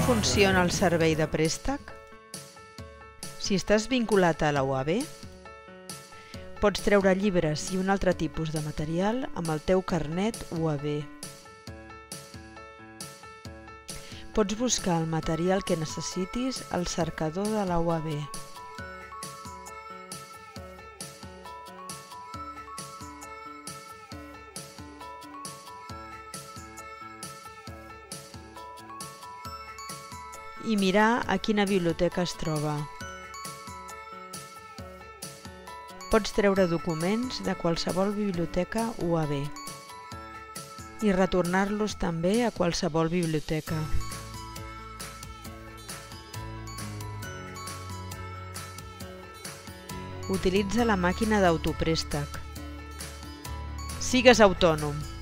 funciona el servei de préstec? Si estàs vinculat a la UAB, pots treure llibres i un altre tipus de material amb el teu carnet UAB. Pots buscar el material que necessitis al cercador de la UAB. I mirar a quina biblioteca es troba. Pots treure documents de qualsevol biblioteca UAB i retornar-los també a qualsevol biblioteca. Utilitza la màquina d'autopréstec. Sigues autònom!